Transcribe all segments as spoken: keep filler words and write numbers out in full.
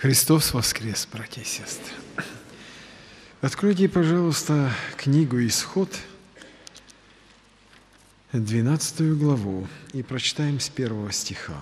Христос воскрес, братья и сестры! Откройте, пожалуйста, книгу «Исход», двенадцатую главу, и прочитаем с первого стиха.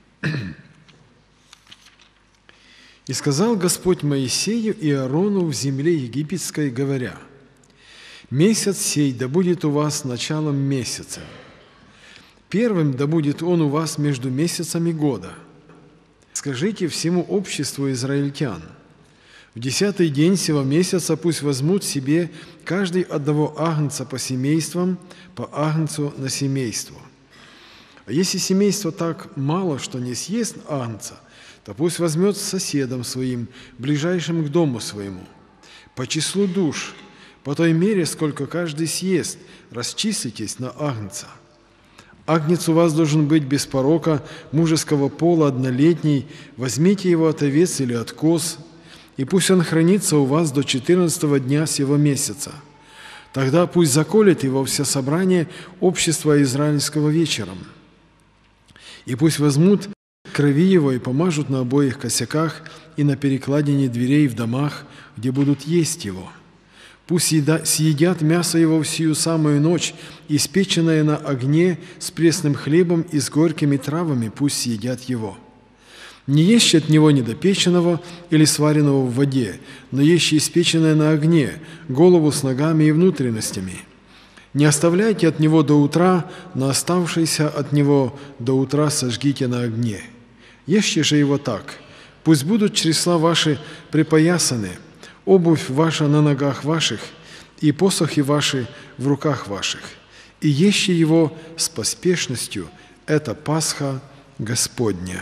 «И сказал Господь Моисею и Аарону в земле египетской, говоря: месяц сей да будет у вас началом месяца, первым да будет он у вас между месяцами года. Скажите всему обществу израильтян: в десятый день сего месяца пусть возьмут себе каждый одного агнца по семействам, по агнцу на семейство. А если семейство так мало, что не съест агнца, то пусть возьмет с соседом своим, ближайшим к дому своему, по числу душ, по той мере, сколько каждый съест, расчислитесь на агнца. Агнец у вас должен быть без порока, мужеского пола, однолетний. Возьмите его от овец или от коз, и пусть он хранится у вас до четырнадцатого дня сего месяца. Тогда пусть заколет его все собрание общества израильского вечером. И пусть возьмут крови его и помажут на обоих косяках и на перекладине дверей в домах, где будут есть его. Пусть съедят мясо его в сию самую ночь, испеченное на огне с пресным хлебом и с горькими травами, пусть съедят его. Не ешьте от него недопеченного или сваренного в воде, но ешьте испеченное на огне, голову с ногами и внутренностями. Не оставляйте от него до утра, но оставшееся от него до утра сожгите на огне. Ешьте же его так: пусть будут чресла ваши припоясаны, обувь ваша на ногах ваших, и посохи ваши в руках ваших, и ешьте его с поспешностью, это Пасха Господня».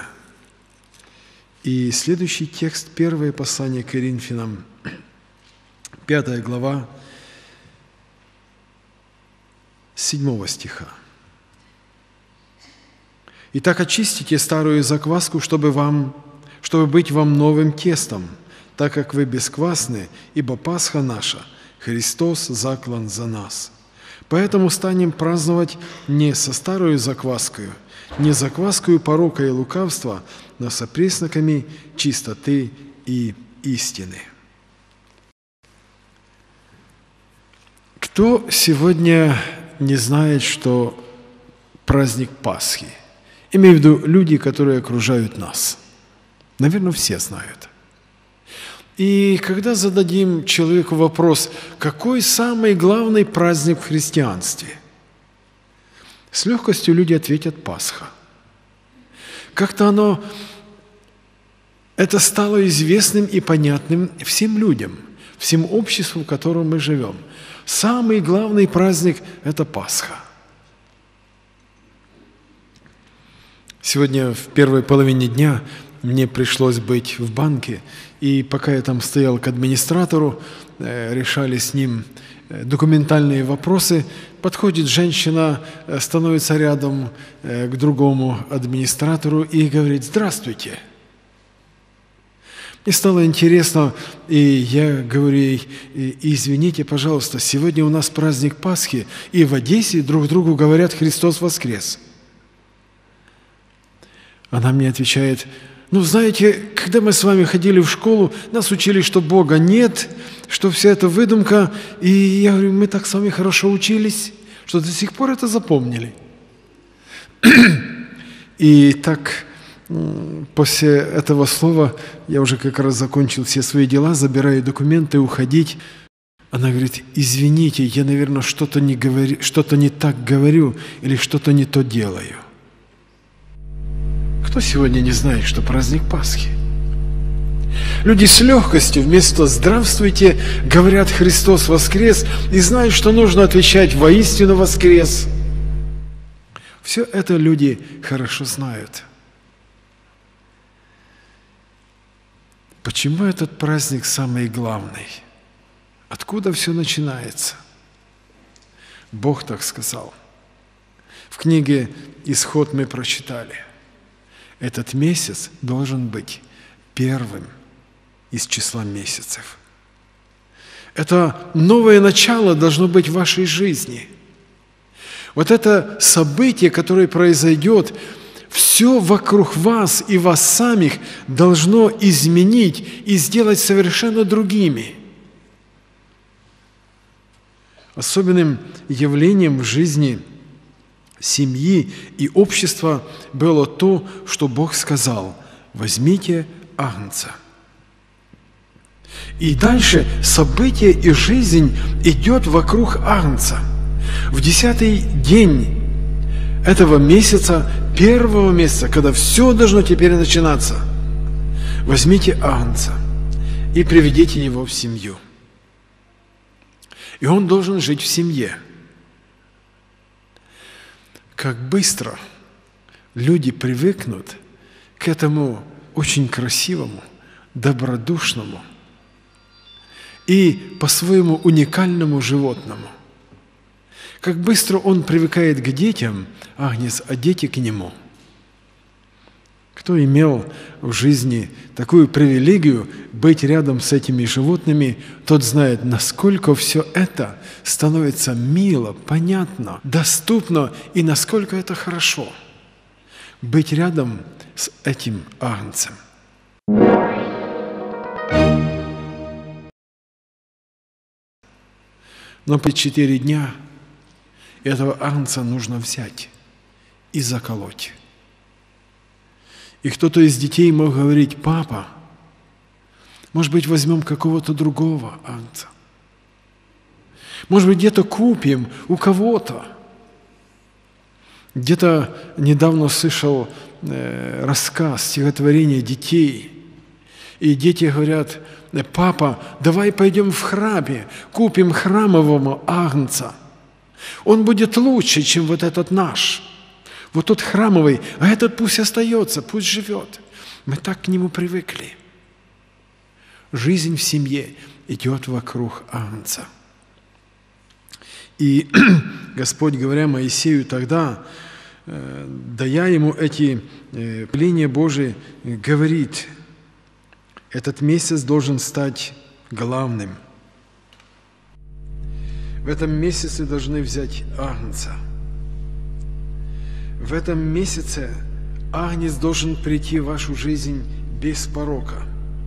И следующий текст, первое послание к Коринфянам, пятая глава, седьмого стиха. «Итак, очистите старую закваску, чтобы, вам, чтобы быть вам новым тестом, так как вы бесквасны, ибо Пасха наша, Христос заклан за нас. Поэтому станем праздновать не со старою закваскою, не закваскою порока и лукавства, но со пресноками чистоты и истины». Кто сегодня не знает, что праздник Пасхи? Имею в виду люди, которые окружают нас. Наверное, все знают. И когда зададим человеку вопрос, какой самый главный праздник в христианстве, с легкостью люди ответят: Пасха. Как-то оно, это стало известным и понятным всем людям, всем обществу, в котором мы живем. Самый главный праздник – это Пасха. Сегодня в первой половине дня мне пришлось быть в банке, и пока я там стоял к администратору, решали с ним документальные вопросы, подходит женщина, становится рядом к другому администратору и говорит: «Здравствуйте». Мне стало интересно, и я говорю ей: «Извините, пожалуйста, сегодня у нас праздник Пасхи, и в Одессе друг другу говорят: Христос воскрес». Она мне отвечает: «Ну, знаете, когда мы с вами ходили в школу, нас учили, что Бога нет, что вся эта выдумка, и я говорю: мы так с вами хорошо учились, что до сих пор это запомнили». И так после этого слова я уже как раз закончил все свои дела, забираю документы, уходить. Она говорит: «Извините, я, наверное, что-то не говорю, что-то не так говорю или что-то не то делаю». Кто сегодня не знает, что праздник Пасхи? Люди с легкостью вместо «здравствуйте» говорят «Христос воскрес» и знают, что нужно отвечать «воистину воскрес». Все это люди хорошо знают. Почему этот праздник самый главный? Откуда все начинается? Бог так сказал. В книге «Исход» мы прочитали: этот месяц должен быть первым из числа месяцев. Это новое начало должно быть в вашей жизни. Вот это событие, которое произойдет все вокруг вас и вас самих должно изменить и сделать совершенно другими. Особенным явлением в жизни семьи и общества было то, что Бог сказал: возьмите агнца. И дальше событие и жизнь идет вокруг агнца. В десятый день этого месяца, первого месяца, когда все должно теперь начинаться, возьмите агнца и приведите его в семью. И он должен жить в семье. Как быстро люди привыкнут к этому очень красивому, добродушному и по-своему уникальному животному. Как быстро он привыкает к детям, агнец, а дети к нему. Кто имел в жизни такую привилегию быть рядом с этими животными, тот знает, насколько все это становится мило, понятно, доступно и насколько это хорошо быть рядом с этим агнцем. Но по четыре дня этого агнца нужно взять и заколоть. И кто-то из детей мог говорить: папа, может быть, возьмем какого-то другого агнца. Может быть, где-то купим у кого-то. Где-то недавно слышал э, рассказ, стихотворение детей. И дети говорят: папа, давай пойдем в храме, купим храмового агнца. Он будет лучше, чем вот этот наш. Вот тот храмовый, а этот пусть остается, пусть живет. Мы так к нему привыкли. Жизнь в семье идет вокруг агнца. И Господь, говоря Моисею тогда, дая ему эти повеления Божии, говорит: этот месяц должен стать главным. В этом месяце должны взять агнца. В этом месяце агнец должен прийти в вашу жизнь без порока.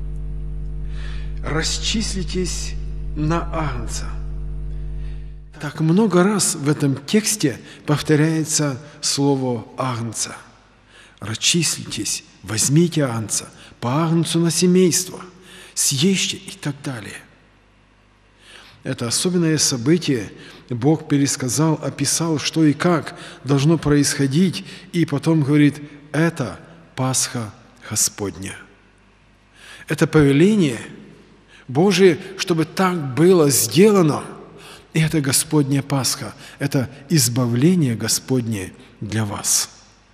Расчислитесь на агнца. Так много раз в этом тексте повторяется слово агнца. Расчислитесь, возьмите агнца, по агнцу на семейство, съешьте и так далее. Это особенное событие Бог пересказал, описал, что и как должно происходить, и потом говорит: это Пасха Господня. Это повеление Божие, чтобы так было сделано. И это Господня Пасха, это избавление Господне для вас.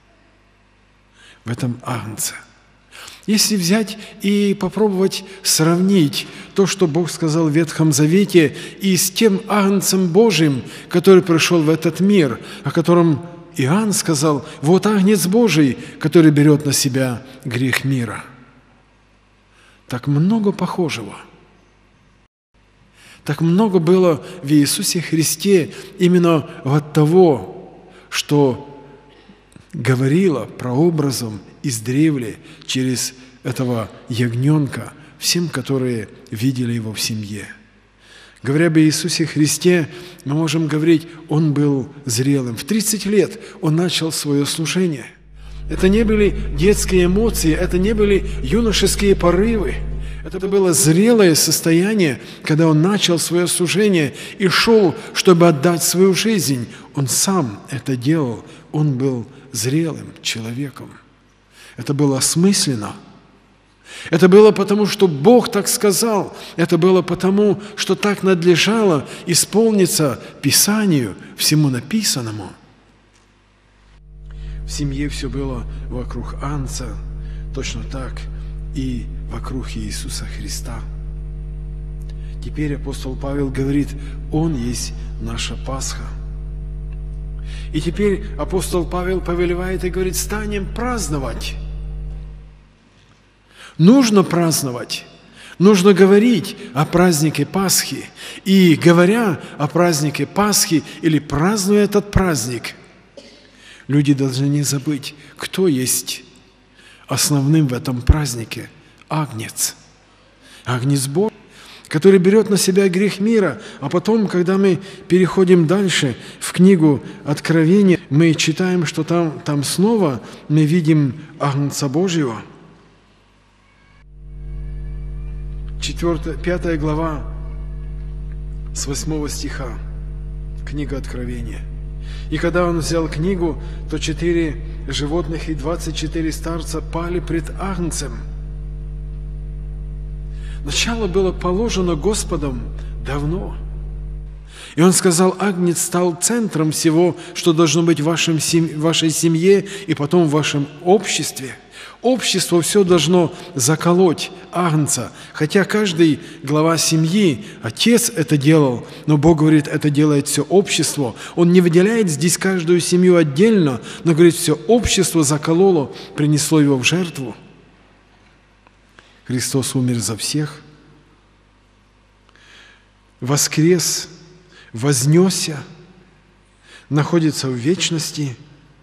В этом агнце. Если взять и попробовать сравнить то, что Бог сказал в Ветхом Завете, и с тем агнцем Божьим, который пришел в этот мир, о котором Иоанн сказал: вот агнец Божий, который берет на себя грех мира. Так много похожего. Так много было в Иисусе Христе именно от того, что говорило прообразом издревле через этого ягненка всем, которые видели его в семье. Говоря об Иисусе Христе, мы можем говорить: Он был зрелым. В тридцать лет Он начал свое служение. Это не были детские эмоции, это не были юношеские порывы. Это было зрелое состояние, когда Он начал свое служение и шел, чтобы отдать свою жизнь. Он сам это делал. Он был зрелым человеком. Это было осмысленно. Это было потому, что Бог так сказал. Это было потому, что так надлежало исполниться Писанию, всему написанному. В семье все было вокруг агнца, точно так и вокруг Иисуса Христа. Теперь апостол Павел говорит: Он есть наша Пасха. И теперь апостол Павел повелевает и говорит: станем праздновать. Нужно праздновать. Нужно говорить о празднике Пасхи. И говоря о празднике Пасхи или празднуя этот праздник, Люди должны не забыть, кто есть основным в этом празднике – Агнец. Агнец Божий, который берет на себя грех мира, а потом, когда мы переходим дальше в книгу Откровения, мы читаем, что там, там снова мы видим Агнца Божьего. Четвертая, пятая глава с восьмого стиха, книга Откровения. «И когда он взял книгу, то четыре животных и двадцать четыре старца пали пред Агнцем». Начало было положено Господом давно. И Он сказал, Агнец стал центром всего, что должно быть в вашем, в вашей семье и потом в вашем обществе. Общество все должно заколоть Агнца. Хотя каждый глава семьи, отец это делал, но Бог говорит, это делает все общество. Он не выделяет здесь каждую семью отдельно, но говорит, все общество закололо, принесло его в жертву. Христос умер за всех, воскрес, вознесся, находится в вечности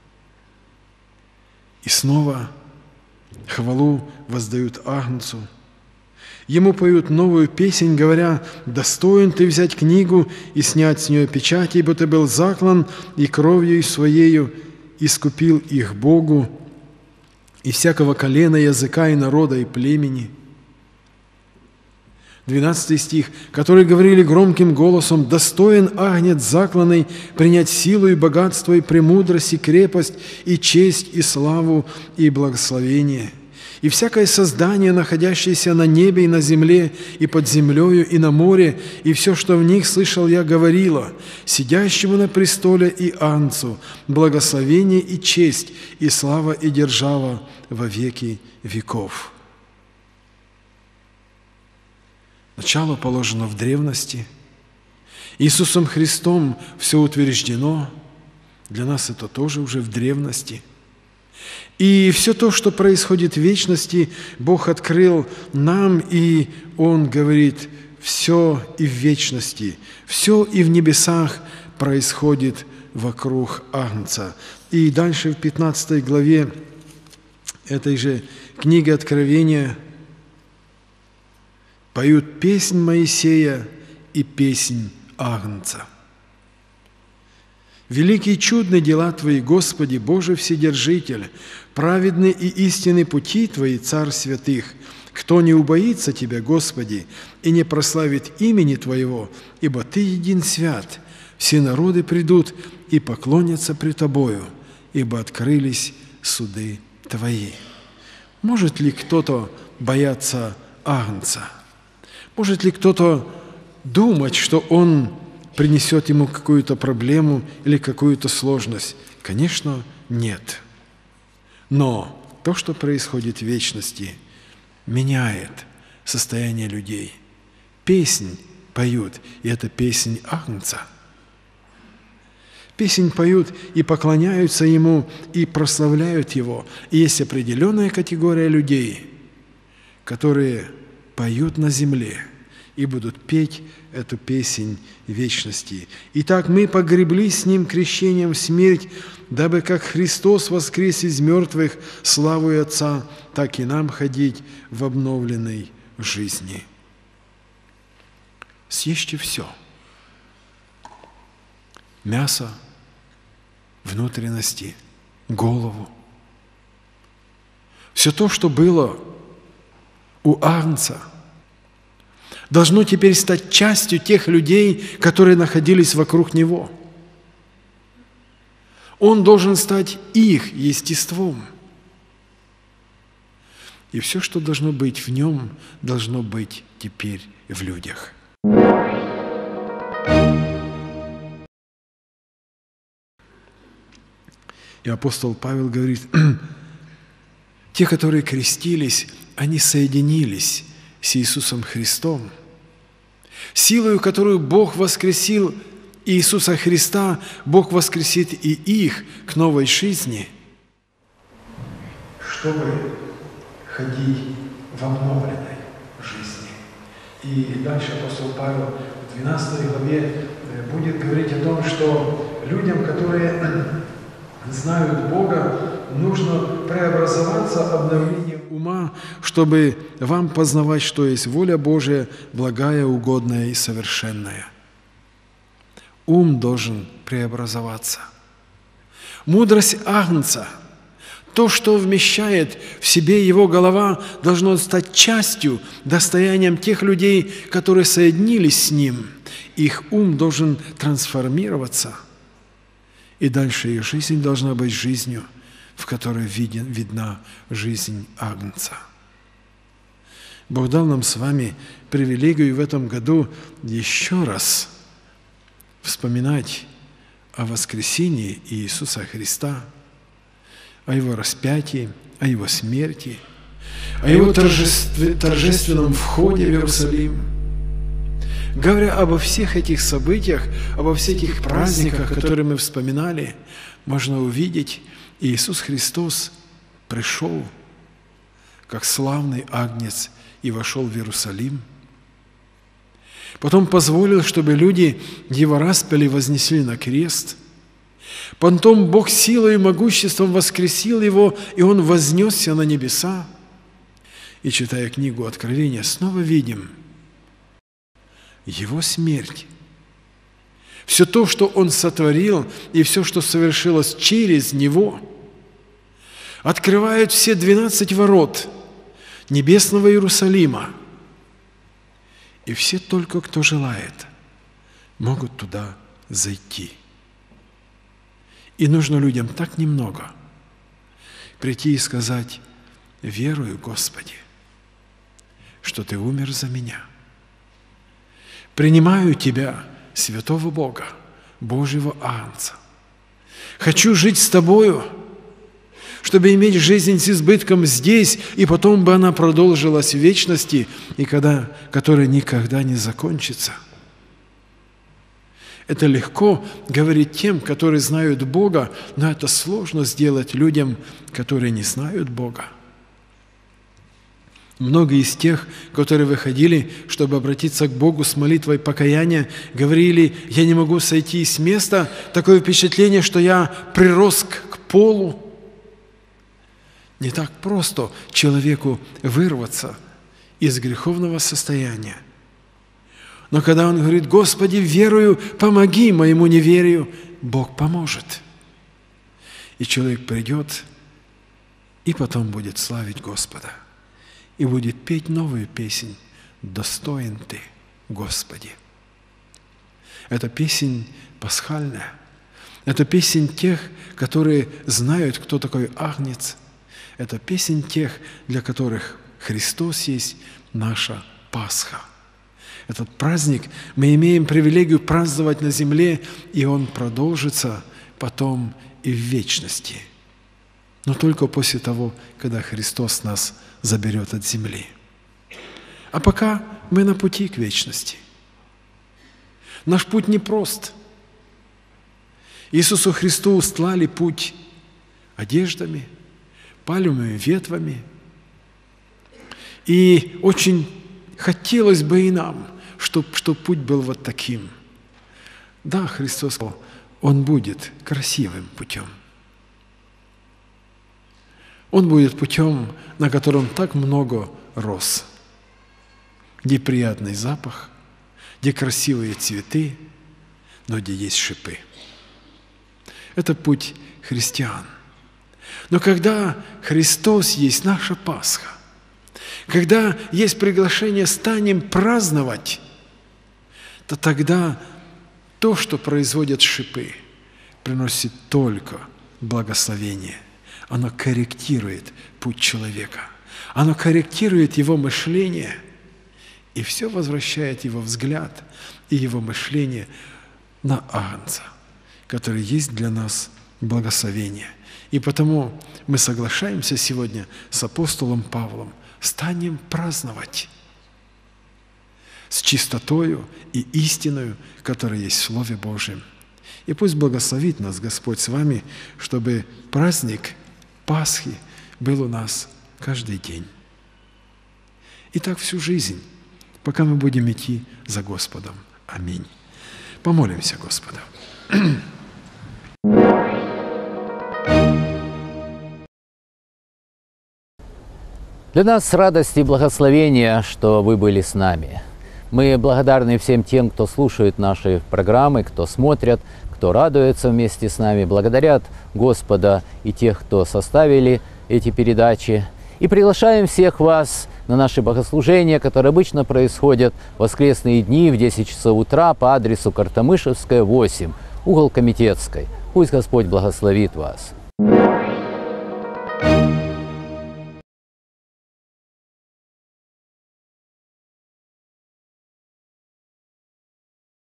и снова хвалу воздают Агнцу. Ему поют новую песнь, говоря, «Достоин ты взять книгу и снять с нее печать, ибо ты был заклан, и кровью своею искупил их Богу, и всякого колена, языка, и народа, и племени». двенадцатый стих, которые говорили громким голосом, «Достоин Агнец закланный принять силу и богатство, и премудрость, и крепость, и честь, и славу, и благословение. И всякое создание, находящееся на небе и на земле, и под землею, и на море, и все, что в них слышал я, говорило, сидящему на престоле и Агнцу, благословение и честь, и слава и держава во веки веков». Начало положено в древности. Иисусом Христом все утверждено. Для нас это тоже уже в древности. И все то, что происходит в вечности, Бог открыл нам, и Он говорит, все и в вечности, все и в небесах происходит вокруг Агнца. И дальше в пятнадцатой главе этой же книги Откровения поют песнь Моисея и песнь Агнца. «Великие и чудные дела Твои, Господи, Боже Вседержитель, праведны и истинны пути Твои, Царь святых. Кто не убоится Тебя, Господи, и не прославит имени Твоего, ибо Ты един свят, все народы придут и поклонятся пред Тобою, ибо открылись суды Твои». Может ли кто-то бояться Агнца? Может ли кто-то думать, что он принесет ему какую-то проблему или какую-то сложность? Конечно, нет. Но то, что происходит в вечности, меняет состояние людей. Песнь поют, и это песнь Агнца. Песнь поют и поклоняются Ему, и прославляют Его. И есть определенная категория людей, которые поют на земле и будут петь эту песнь вечности. Итак, мы погребли с Ним крещением в смерть, дабы как Христос воскрес из мертвых славой Отца, так и нам ходить в обновленной жизни. Съешьте все. Мясо, внутренности, голову. Все то, что было у Агнца, должно теперь стать частью тех людей, которые находились вокруг Него. Он должен стать их естеством. И все, что должно быть в Нем, должно быть теперь в людях. И апостол Павел говорит, те, которые крестились, они соединились с Иисусом Христом. Силою, которую Бог воскресил Иисуса Христа, Бог воскресит и их к новой жизни, чтобы ходить в обновленной жизни. И дальше апостол Павел в двенадцатой главе будет говорить о том, что людям, которые знают Бога, нужно преобразоваться обновлением ума, чтобы вам познавать, что есть воля Божия, благая, угодная и совершенная. Ум должен преобразоваться. Мудрость Агнца, то, что вмещает в себе его голова, должно стать частью, достоянием тех людей, которые соединились с ним. Их ум должен трансформироваться. И дальше их жизнь должна быть жизнью, в которой виден, видна жизнь Агнца. Бог дал нам с вами привилегию в этом году еще раз вспоминать о воскресении Иисуса Христа, о Его распятии, о Его смерти, о Его торжественном входе в Иерусалим. Говоря обо всех этих событиях, обо всех этих праздниках, которые мы вспоминали, можно увидеть, Иисус Христос пришел, как славный агнец, и вошел в Иерусалим. Потом позволил, чтобы люди Его распяли и вознесли на крест. Потом Бог силой и могуществом воскресил Его, и Он вознесся на небеса. И, читая книгу Откровения, снова видим Его смерть. Все то, что Он сотворил, и все, что совершилось через Него, открывают все двенадцать ворот небесного Иерусалима. И все только, кто желает, могут туда зайти. И нужно людям так немного прийти и сказать: «Верую, Господи, что Ты умер за меня. Принимаю Тебя, святого Бога, Божьего Агнца. Хочу жить с Тобою, чтобы иметь жизнь с избытком здесь, и потом бы она продолжилась в вечности, и когда, которая никогда не закончится». Это легко говорить тем, которые знают Бога, но это сложно сделать людям, которые не знают Бога. Многие из тех, которые выходили, чтобы обратиться к Богу с молитвой покаяния, говорили: «Я не могу сойти с места, такое впечатление, что я прирос к полу». Не так просто человеку вырваться из греховного состояния. Но когда он говорит: «Господи, верую, помоги моему неверию», Бог поможет. И человек придет, и потом будет славить Господа. И будет петь новую песнь: «Достоин Ты, Господи». Это песнь пасхальная. Это песнь тех, которые знают, кто такой Агнец. Это песнь тех, для которых Христос есть наша Пасха. Этот праздник мы имеем привилегию праздновать на земле, и он продолжится потом и в вечности. Но только после того, когда Христос нас заберет от земли. А пока мы на пути к вечности. Наш путь непрост. Иисусу Христу устлали путь одеждами, пальмовыми ветвями. И очень хотелось бы и нам, чтобы, чтобы путь был вот таким. Да, Христос сказал, Он будет красивым путем. Он будет путем, на котором так много роз, где приятный запах, где красивые цветы, но где есть шипы. Это путь христиан. Но когда Христос есть наша Пасха, когда есть приглашение «станем праздновать», то тогда то, что производят шипы, приносит только благословение. Оно корректирует путь человека. Оно корректирует его мышление, и все возвращает его взгляд и его мышление на Агнца, который есть для нас благословение. И потому мы соглашаемся сегодня с апостолом Павлом: станем праздновать с чистотою и истиною, которая есть в Слове Божьем. И пусть благословит нас Господь с вами, чтобы праздник Пасхи был у нас каждый день. И так всю жизнь, пока мы будем идти за Господом. Аминь. Помолимся Господу. Для нас радость и благословение, что вы были с нами. Мы благодарны всем тем, кто слушает наши программы, кто смотрят, кто радуется вместе с нами, благодарят Господа и тех, кто составили эти передачи. И приглашаем всех вас на наши богослужения, которые обычно происходят в воскресные дни в десять часов утра по адресу Картамышевская, восемь, угол Комитетской. Пусть Господь благословит вас.